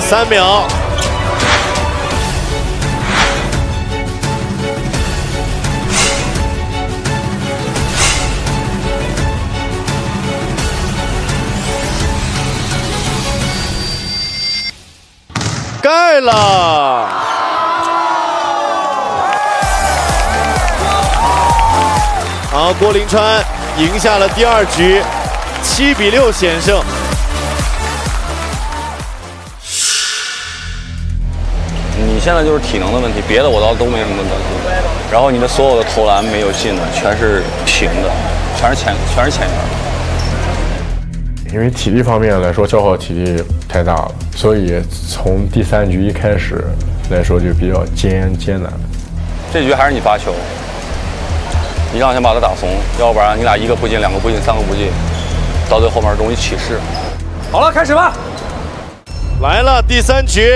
3秒。盖了！好，郭林川赢下了第2局，7比6险胜。 你现在就是体能的问题，别的我倒都没什么担心。然后你的所有的投篮没有进的，全是平的，全是前沿。 因为体力方面来说，消耗体力太大了，所以从第3局一开始来说就比较艰难。 这局还是你发球，你让先把他打松，要不然你俩1个不进、2个不进、3个不进，到最后面容易起势。 好了，开始吧。 来了第3局，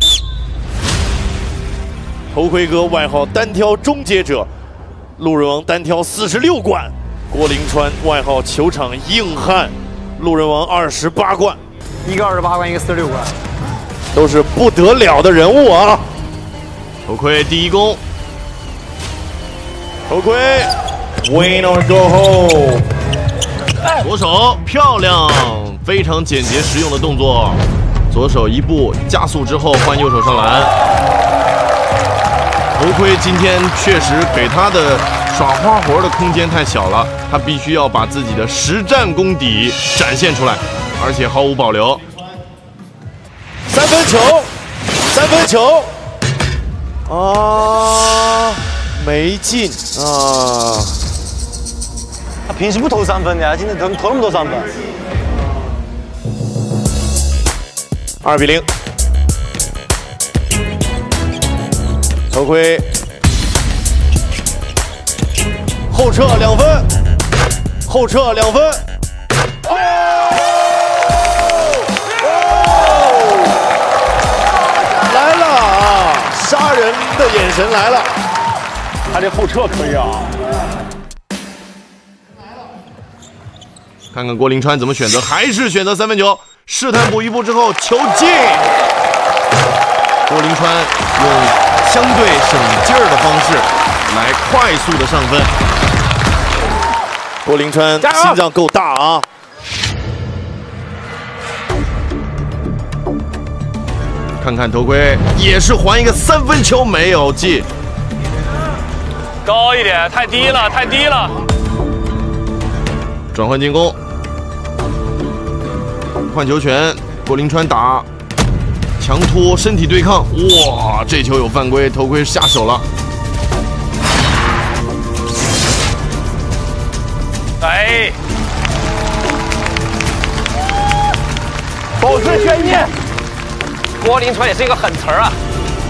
头盔哥外号单挑终结者，路人王单挑46冠，郭林川外号球场硬汉。路人王28冠， 一个28冠，一个46冠， 都是不得了的人物啊！头盔第1攻，头盔 ，win or go home。左手漂亮，非常简洁实用的动作，左手1步加速之后换右手上篮。头盔今天确实给他的耍花活的空间太小了，他必须要把自己的实战功底展现出来，而且毫无保留。3分球，啊，没进啊！ 他平时不投3分的呀，今天投那么多3分。 2比0，头盔。后撤2分，后撤2分。来了啊！杀人的眼神来了。 他这后撤可以啊。 看看郭林川怎么选择，还是选择3分球，试探补1步之后球进。郭林川用相对省劲儿的方式来快速的上分。郭林川心脏够大啊！看看头盔，也是还一个3分球，没有进。 高一点，太低了，太低了。 转换进攻，换球权，郭林川打，强突身体对抗，哇，这球有犯规，头盔下手了。 哎， 保持悬念。 郭林川也是一个狠词儿啊。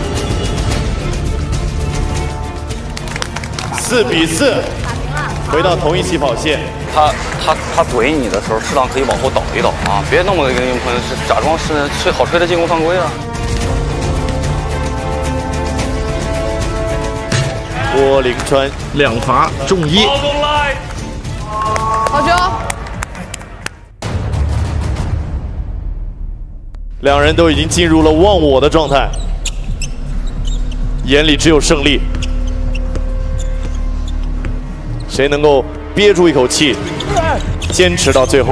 4比4，回到同一起跑线。 他怼你的时候，适当可以往后倒一倒啊，别那么跟林坤是假装是好吹的进攻犯规啊。 郭林川2罚中1。 好球！ 两人都已经进入了忘我的状态，眼里只有胜利。 谁能够憋住一口气，坚持到最后？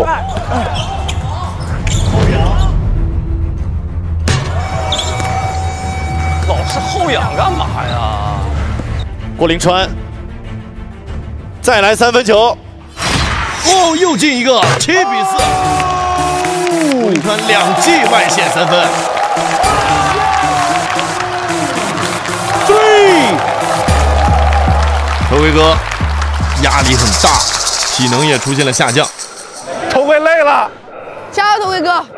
老是后仰干嘛呀？ 郭林川，再来3分球，哦，又进一个，7比4。郭林川2记外线3分。3，头盔哥。 压力很大，体能也出现了下降。 头盔累了， 加油，头盔哥！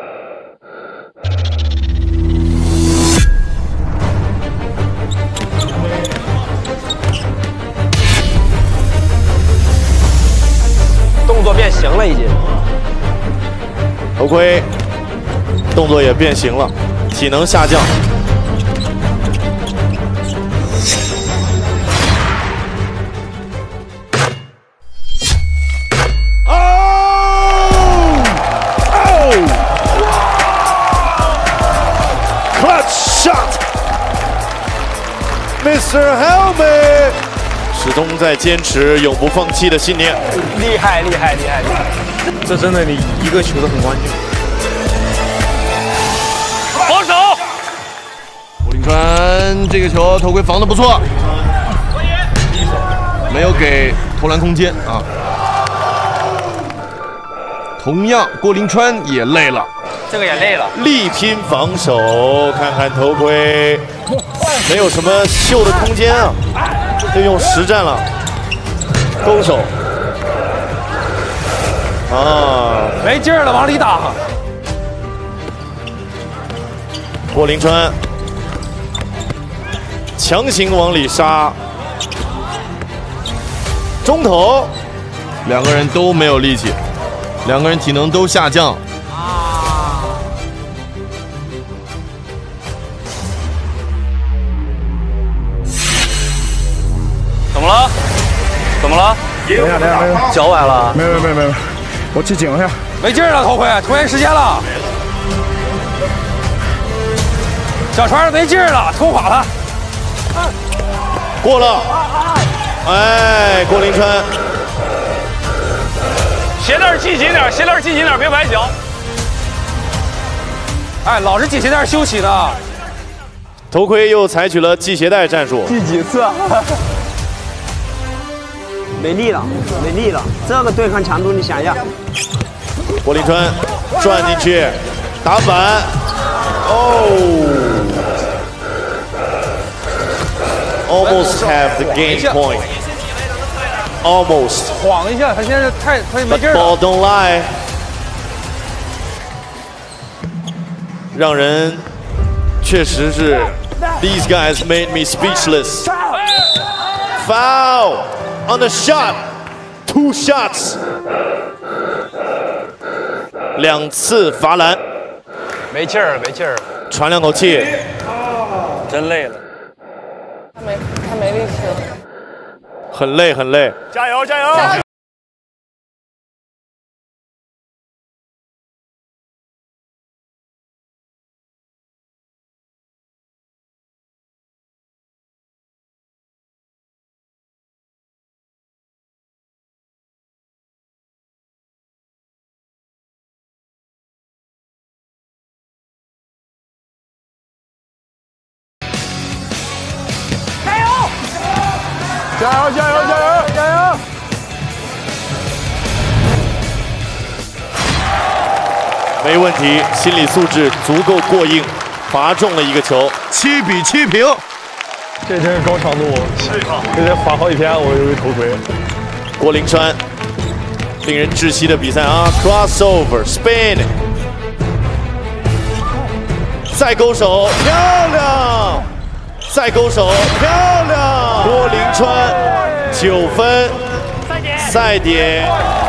动作变形了，已经。 头盔动作也变形了，体能下降。 clutch shot，Mr. Helmet 始终在坚持永不放弃的信念。 厉害厉害厉害厉害！这真的你一个球都很关键。 防守。 郭林川这个球头盔防得不错，没有给投篮空间啊。同样，郭林川也累了， 这个也累了， 力拼防守，看看头盔，没有什么秀的空间啊，就用实战了，勾手啊， 没劲儿了，往里打。 郭林川强行往里杀，中投， 两个人都没有力气，两个人体能都下降。 怎么了？怎么了？ 没有， 脚崴了？ 没有，我去警一下。 没劲儿了，头盔，拖延时间了。小船没劲儿了，拖垮他。 过了，哎，郭林川， 鞋带系紧点，鞋带系紧点，别崴脚。 哎，老是系鞋带休息的。 头盔又采取了系鞋带战术。 第几次？ 没力了，没力了。这个对抗强度，你想一下。 郭林川转进去，打板，哦。Almost have the game point. Almost. 晃一下，他现在他没 But 劲儿 ball 了。 don't lie. 让人确实是 These guys made me speechless. Foul on the shot. 2 shots. 2次罚篮。 没劲儿了，没劲儿了。 喘2口气。 真累了。 他没力气了。 很累，很累。 加油，加油！ 加油！ 没问题，心理素质足够过硬，罚中了一个球 ，7比7平。 这真是高强度，这得缓好几天，我有一头盔。 郭林川，令人窒息的比赛啊 ！Crossover spin， 再勾手，漂亮！再勾手，漂亮！郭林川9分，赛点。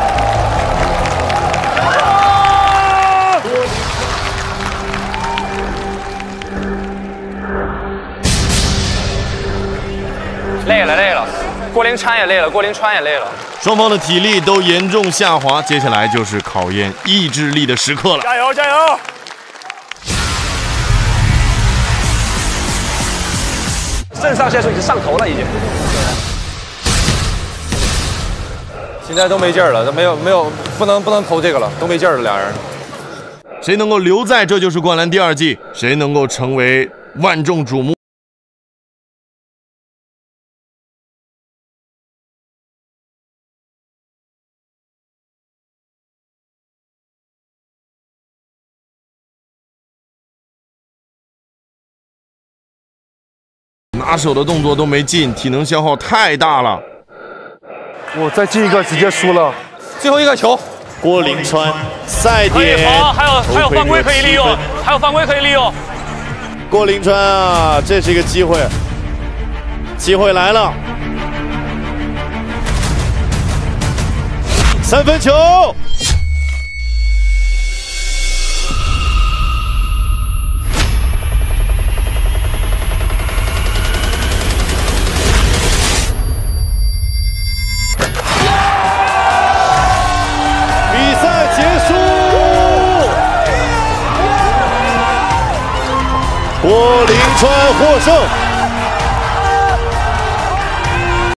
累了，郭林川也累了，郭林川也累了。 双方的体力都严重下滑，接下来就是考验意志力的时刻了。 加油，加油！ 肾上腺素已经上头了，已经。现在都没劲儿了，都没有，不能投这个了，都没劲儿了，俩人。 谁能够留在这就是灌篮第2季？谁能够成为万众瞩目？拿手的动作都没进，体能消耗太大了。 我再进一个，直接输了。 最后一个球， 郭林川赛可以点， 防，还有犯规可以利用，还有犯规可以利用。 郭林川啊，这是一个机会，机会来了，3分球。 郭林川获胜。